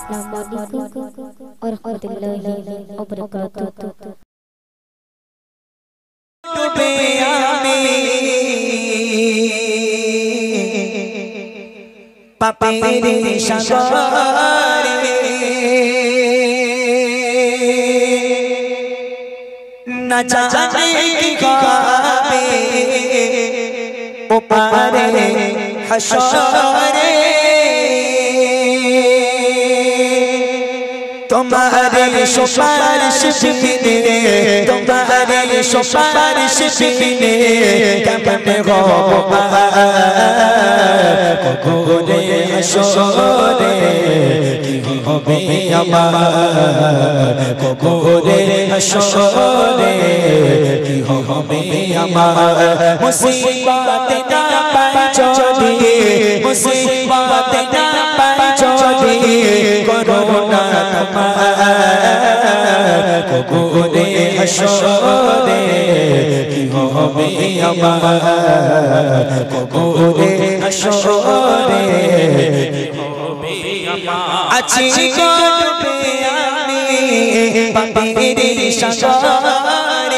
Assalamualaikum warahmatullahi wabarakatuh. Papiri shagare na jaane ki kaabe upare hashare तुम्हारे सुपारिश बिने तुम्हारे सुपारिश बिने कमने गोबा कोकोरे हशोरे की होबे अमार कोकोरे हशोरे की होबे अमार मुसीबत ना पाई चोरी मुसीबत ना पाई चोरी कोरोना कोकोरे हशोरे की होबे अमार कोकोरे हशोरे की होबे अमार अच्छी कोटे आमी papiri shagare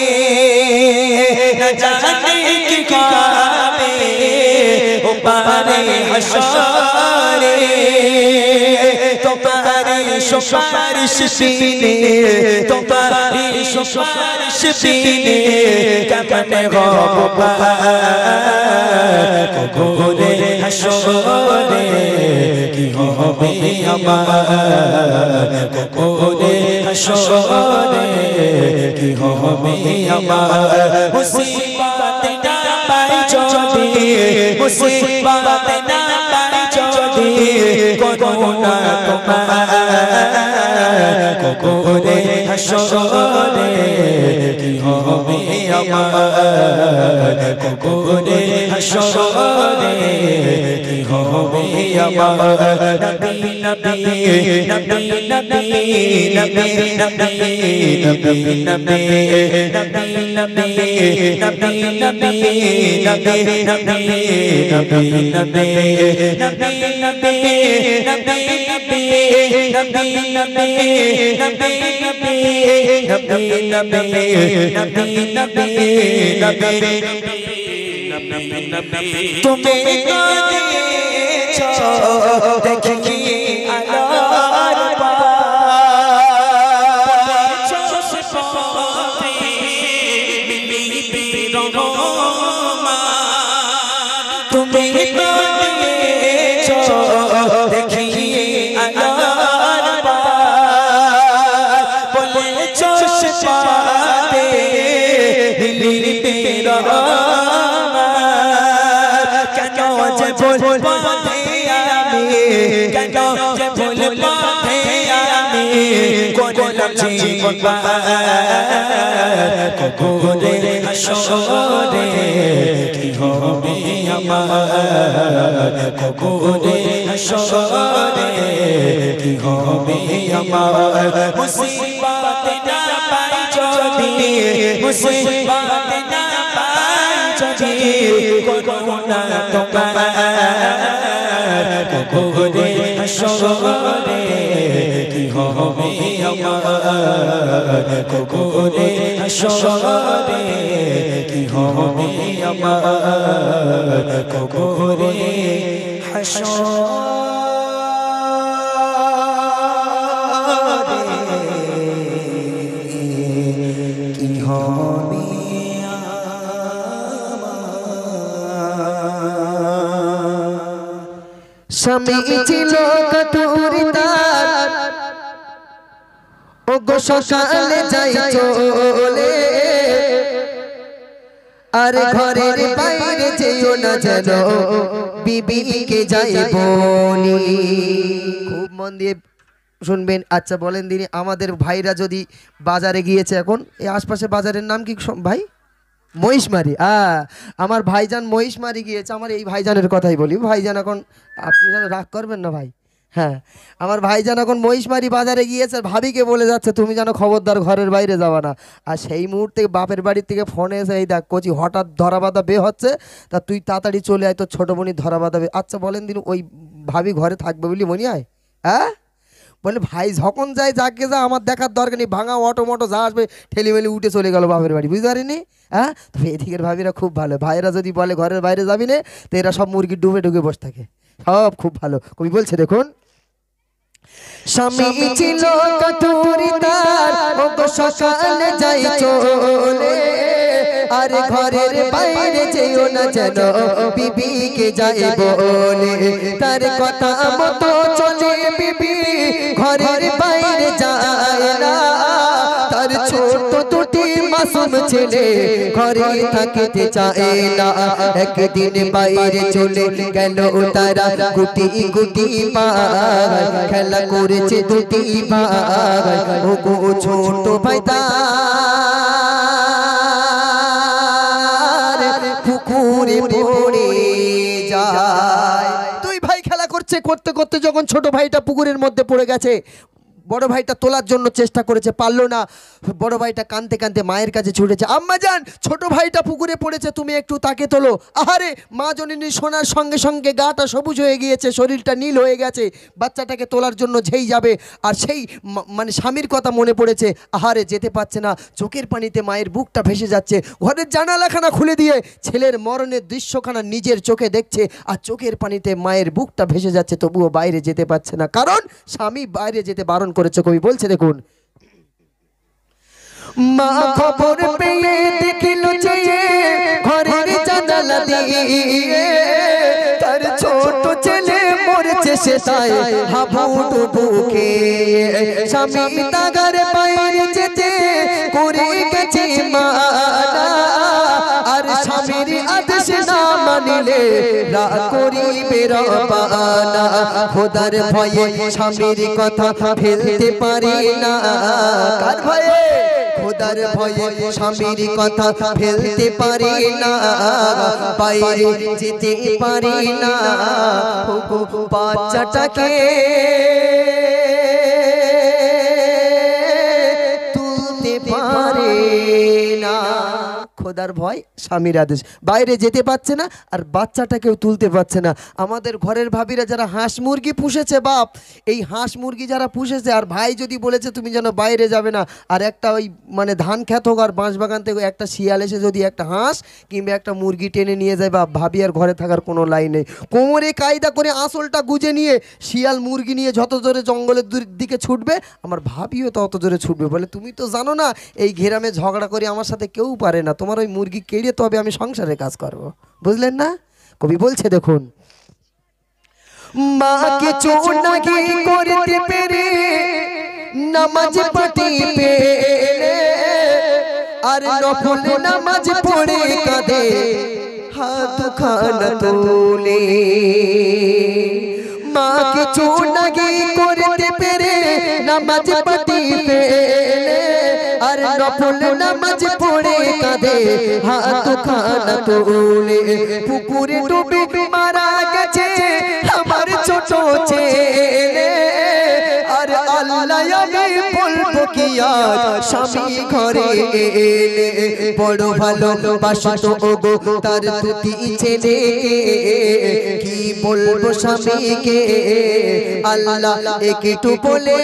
न जाने की काबे upare hashare तुम्हारी सुपारिश बिने तुम्हारी सुपारिश बिने कमने गोबा कोकोरे हशोरे की होबे अमार कोकोरे हशोरे की होबे अमार मुसीबत ना पाई चोरी मुसीबत ना पाई चोरी कोरोना कोकोरे हशोरे की होबे अमार कोकोरे हशोरे की होबे अमार नबी नबी नबी नबी नबी नबी नबी नबी नबी नबी नबी नबी नबी नबी नबी तुम्हें देखी अलार तुम्हें देखिए अलार बोले चोश पाते दिल्ली तेरा क्या बोल पाते आमी क्या बोल पाते आमी कोला जीवन कोकोरे हशोरे की होबे अमार कोकोरे हशोरे की होबे अमार मुसीबत ना पाई चोरी मुसीबत ना पाई चोरी कोरोना कोकोरे हशोरे की होबे अमार कोकोरे हशोरे की होबे अमार कोकोरे हशोरे की होबे समीचिल कटोरी तार ओ गो सकाले जाई चले अरे घरेर বাইরে যেও না যেন বিবিকে যাই বলি খুব মন দিয়ে শুনবেন। আচ্ছা বলেন দিনি আমাদের ভাইরা যদি বাজারে গিয়েছে এখন এই আশপাশে বাজারের নাম কি ভাই মহিষমারি আমার ভাইজান মহিষমারি গিয়েছে আমার এই ভাইজানের কথাই বলি ভাইজান এখন আপনি যেন রাগ করবেন না ভাই হ্যাঁ আমার ভাইজান এখন মহিষমারি বাজারে গিয়েছে ভাবিকে বলে যাচ্ছে তুমি যেন খবরদার ঘরের বাইরে যাবা না আর সেই মুহূর্তে বাপের বাড়ি থেকে ফোন এসে এই দেখ কোচি হঠাৎ ধরা বাঁধা বে হচ্ছে তা তুই তাড়াতাড়ি চলে আয় তোর ছোট বোনই ধরা বাঁধাবে। আচ্ছা বলেন দিন ওই ভাবি ঘরে থাকবে বলি মনে হয় হ্যাঁ বলে ভাই যখন যায় যাকে যা, আমার দেখার দরকার নেই, ভাঙা অটো মোটো যা আসবে ঠেলিমেলি উঠে চলে গেল বাপের বাড়ি, বুঝতে পারিনি? হ্যাঁ, তবে এদিকের ভাবিরা খুব ভালো, ভাইয়েরা যদি বলে ঘরের বাইরে যাবি না, তো এরা সব মুরগি ডুবে ঢুকে বসে থাকে, সব খুব ভালো। কবি বলছে দেখুন, স্বামী ছিল কাটুরি তার, ওগো সকালে যাই চলে, আরে ঘরের বাইরে যেও না যেন বিবিকে যাই বলে, তার কথা মতো চলে বিবি ঘরের বাইরে যায় না, তার ছোট দুটি মাসুম ছেলে ঘরে থাকতে চায় না, একদিন বাইরে চলে গেল তারা গুটি গুটি পায়, খেলা করেছে দুটি ভাই, ওগো ছোট ভাই পুকুরে পড়ে যায়। দুই ভাই খেলা করছে, করতে করতে যখন ছোট ভাইটা পুকুরের মধ্যে পড়ে গেছে, বড় ভাইটা তোলার জন্য চেষ্টা করেছে, পারলো না। বড় ভাইটা কাঁদতে কাঁদতে মায়ের কাছে ছুটেছে, আম্মা জান ছোট ভাইটা পুকুরে পড়েছে, তুমি একটু তাকে তোলো। আহারে, মা জননী শোনার সঙ্গে সঙ্গে গাটা সবুজ হয়ে গিয়েছে, শরীরটা নীল হয়ে গেছে, বাচ্চাটাকে তোলার জন্য যেই যাবে, আর সেই মানে স্বামীর কথা মনে পড়েছে, আহারে যেতে পারছে না, চোখের পানিতে মায়ের বুকটা ভেসে যাচ্ছে, ঘরের জানালাখানা খুলে দিয়ে ছেলের মরণের দৃশ্যখানা নিজের চোখে দেখছে, আর চোখের পানিতে মায়ের বুকটা ভেসে যাচ্ছে, তবুও বাইরে যেতে পারছে না, কারণ স্বামী বাইরে যেতে বারণ করেছে। কবি বলছে দেখুন, মা খবর পেয়ে দেখিল যে ঘরের জানালা দিয়ে তার ছোট ছেলে মরেছে, সে তাই হাবুডুবু খেয়ে, স্বামী তাগার বাইরে যেতে করে গেছে মানা, আর স্বামীর আদেশ না মানিলে রাগ করিবে রবানা, খোদার ভয়ে স্বামীর কথা ফেলতে পারি না, কার ভয়ে? খোদার ভয়ে স্বামীর কথা ফেলতে পারি না, বাইরে যেতে পারি না, বাচ্চাটাকে তুলতে পারে না, খোদার ভয় স্বামীর আদেশ, বাইরে যেতে পারছে না, আর বাচ্চাটাকেও তুলতে পারছে না। আমাদের ঘরের ভাবিরা যারা হাঁস মুরগি পুষেছে, বাপ এই হাঁস মুরগি যারা পুষেছে, আর ভাই যদি বলেছে তুমি যেন বাইরে যাবে না, আর একটা ওই মানে ধান খেত হোক আর বাঁশবাগান থেকে একটা শিয়াল এসে যদি একটা হাঁস কিংবা একটা মুরগি টেনে নিয়ে যায়, বা ভাবি আর ঘরে থাকার কোনো লাইন নেই, কোমরে কায়দা করে আঁচলটা গুজে নিয়ে শিয়াল মুরগি নিয়ে যত জোরে জঙ্গলের দিকে ছুটবে, আমার ভাবিও তত জোরে ছুটবে, বলে তুমি তো জানো না এই ঘেরামে ঝগড়া করে আমার সাথে কেউ পারে না, তোমার ওই মুরগি কেড়ে তবে আমি সংসারে কাজ করব, বুঝলেন না? কবি বলছে দেখুন, মা কিছু নাকি করতে পেরে নামাজ পড়তে পেরে, আর নফল নামাজ পড়ে কাঁদে হাত খানা তোলে, মা কিছু নাকি করতে পেরে নামাজ পড়তে পেরে, আর নফল নামাজ পড়ে কাঁদে হাত খানা তোলে, পুকুরে ডুবে মারা গেছে আমার ছোট ছেলে, আর আল্লাহ আমি বলবো কি আজ স্বামী ঘরে এলে, বড় ভালোবাসতো ওগো তার দুটি ছেলে, কি বলবো স্বামীকে আল্লাহ একটু বলে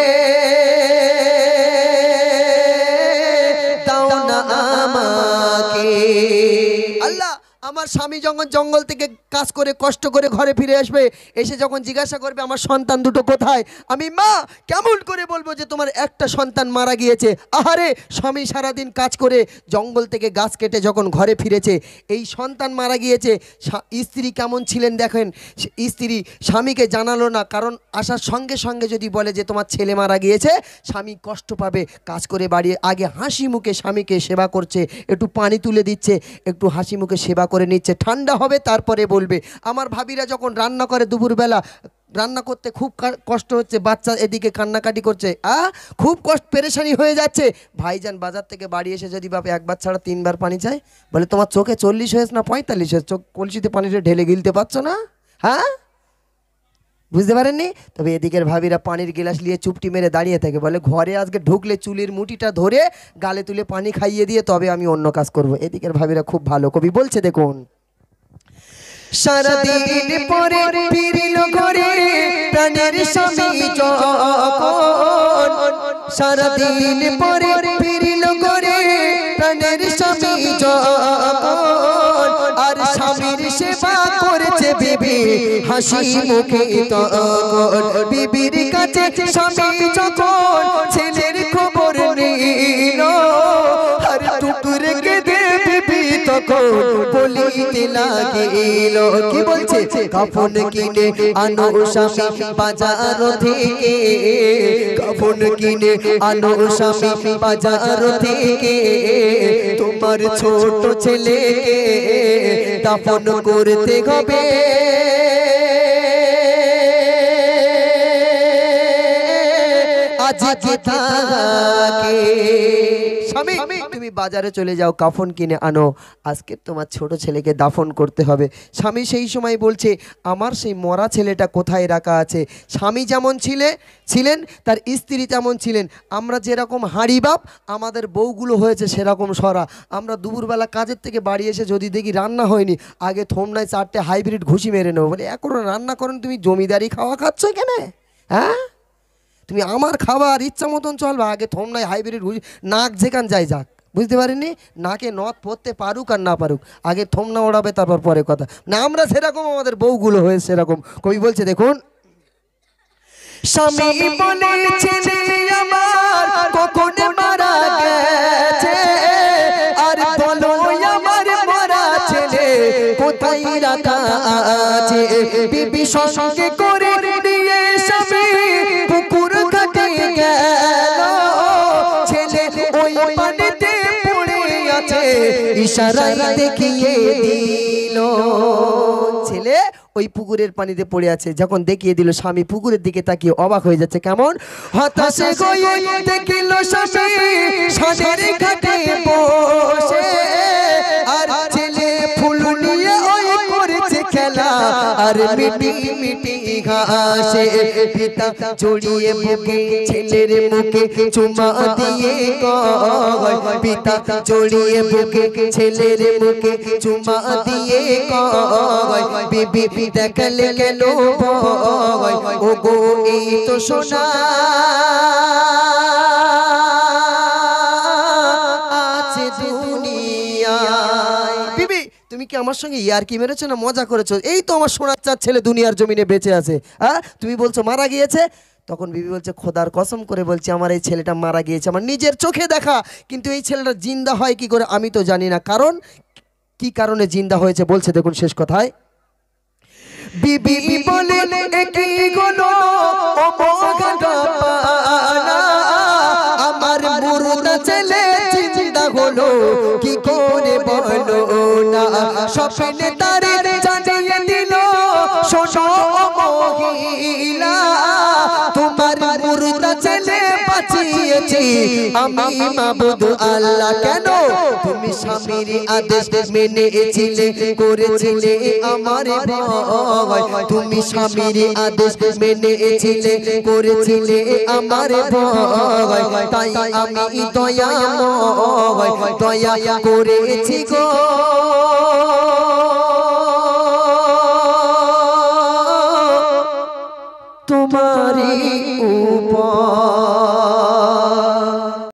দাও না আমাকে। আল্লাহ আমার স্বামী যখন জঙ্গল থেকে কাজ করে কষ্ট করে ঘরে ফিরে আসবে, এসে যখন জিজ্ঞাসা করবে আমার সন্তান দুটো কোথায়, আমি মা কেমন করে বলবো যে তোমার একটা সন্তান মারা গিয়েছে? আহারে, স্বামী সারাদিন কাজ করে জঙ্গল থেকে গাছ কেটে যখন ঘরে ফিরেছে, এই সন্তান মারা গিয়েছে, স্ত্রী কেমন ছিলেন দেখেন, স্ত্রী স্বামীকে জানালো না, কারণ আসার সঙ্গে সঙ্গে যদি বলে যে তোমার ছেলে মারা গিয়েছে, স্বামী কষ্ট পাবে, কাজ করে বাড়ি আগে হাসি মুখে স্বামীকে সেবা করছে, একটু পানি তুলে দিচ্ছে, একটু হাসি মুখে সেবা করে নিচ্ছে, ঠান্ডা হবে তারপরে বলবে। আমার ভাবিরা যখন রান্না করে দুপুরবেলা, রান্না করতে খুব কষ্ট হচ্ছে, বাচ্চা এদিকে কান্নাকাটি করছে, খুব কষ্ট পেরেশানি হয়ে যাচ্ছে, ভাইজান বাজার থেকে বাড়ি এসে যদি বাপ একবার ছাড়া তিনবার পানি চায়, বলে তোমার চোখে 40 হয়েছে না 45 হয়েছে, চোখ কলসিতে পানিটা ঢেলে গিলতে পারছো না? হ্যাঁ, বুঝতে পারেননি? তবে এদিকের ভাবিরা পানির গ্লাস নিয়ে চুপটি মেরে দাঁড়িয়ে থাকে, বলে ঘরে আজকে ঢুকলে চুলের মুঠিটা ধরে গালে তুলে পানি খাইয়ে দিয়ে তবে আমি অন্য কাজ করব। এদিকের ভাবিরা খুব ভালো। কবি বলছে দেখুন, সারাদিন পরে ফিরিল ঘরে প্রাণের স্বামী যখন সারাদিন পরে ফিরিল করে প্রাণের স্বামী যখন আর স্বামীর সেবা করেছে বিবি হাসি মুখে তখন বিবির কাছে স্বামী যখন ছেলের খবর নিল আর টুকুরে কেঁদে বিবি তখন বলিতে লাগিল কি বলছে কাফন কিনে আনো স্বামী বাজার থেকে কাফন কিনে আনো স্বামী বাজার থেকে তোমার ছোট ছেলেকে দাফন করতে হবে আজকে থাকে স্বামী তুমি বাজারে চলে যাও কাফন কিনে আনো আজকে তোমার ছোট ছেলেকে দাফন করতে হবে স্বামী সেই সময় বলছে আমার সেই মরা ছেলেটা কোথায় রাখা আছে স্বামী যেমন ছিলেন তার স্ত্রী তেমন ছিলেন আমরা যেরকম হাঁড়ি বাপ আমাদের বউগুলো হয়েছে সেরকম সরা আমরা দুপুরবেলা কাজের থেকে বাড়ি এসে যদি দেখি রান্না হয়নি আগে থমনায় 4টে হাইব্রিড ঘুষি মেরে নেবো বলে এখনো রান্না করেন তুমি জমিদারি খাওয়া খাচ্ছ কেন হ্যাঁ তুমি আমার খাবার ইচ্ছা মতন চলবে আগে থমনায় হাইব্রিড ঘুষি নাক যেখান যাই যাক বুঝতে পারিনি নাকে নথ পরতে পারুক আর না পারুক আগে থমনা ওড়াবে তারপর পরে কথা না আমরা সেরকম আমাদের বউগুলো হয়েছে সেরকম কবি বলছে দেখুন স্বামী বলেছে আমার কখন মারা গেছে আর বলো আমার মরা ছেলে কোথায় রাখা আছে বিবি সঙ্গে করে নিয়ে স্বামী পুকুর ঘাটে গেল ছেলে ওই পানিতে পড়ে আছে ইশারায় দেখিয়ে দিল ছেলে ওই পুকুরের পানিতে পড়ে আছে যখন দেখিয়ে দিল স্বামী পুকুরের দিকে তাকিয়ে অবাক হয়ে যাচ্ছে কেমন হতাশে হয়ে দেখিল স্বামী সাদের ঘাটে বসে আর ছেলে ফুল নিয়ে ওই করেছে খেলা আর মিটি মিটি ঘাসে পিতা জড়িয়ে বুকে ছেলের মুখে চুমা দিয়ে কয় পিতা জড়িয়ে বুকে ছেলের মুখে চুমা দিয়ে কয় বিবি দেখলে কেন ভয় ও গো এই তো সোনা আছে দুনিয়ায় বিবি তুমি কি আমার সঙ্গে ইয়ার কি মেরেছো না মজা করেছো এই তো আমার সোনার চাঁদ ছেলে দুনিয়ার জমিনে বেঁচে আছে হ্যাঁ তুমি বলছো মারা গিয়েছে তখন বিবি বলছে খোদার কসম করে বলছি আমার এই ছেলেটা মারা গিয়েছে আমার নিজের চোখে দেখা কিন্তু এই ছেলেটা জিন্দা হয় কি করে আমি তো জানি না কারণ কি কারণে জিন্দা হয়েছে বলছে দেখুন শেষ কথায় বিবি বলে কি হলো ও মগানা আমার মুর্দা ছেলে জিন্দা হলো কি করে বলো না স্বপ্নে তারে জানিয়ে দিল শোনো মহিলা তোমার মুর্দা ছেলে বাঁচিয়েছি আমি মাবুদ আল্লাহ কেন তুমি স্বামীর আদেশ মেনেছিলে করেছিলে আমার ভয় তুমি স্বামীর আদেশ মেনেছিলে করেছিলে আমার ভয় তাই আমি দয়াময় দয়া করেছি গো